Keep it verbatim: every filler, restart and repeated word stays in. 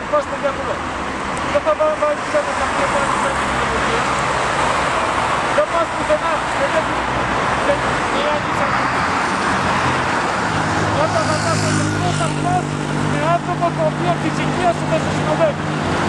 πας στο γιατρό. Δεν θα βάλεις ένα καφέ που αν δεν είναι. Δεν πας πουθενά και δεν έχεις αυτή. Όταν θα πας στο γιατρό θα πας με άτομο το οποίο της υγείας σου δεν σε συνοδεύει.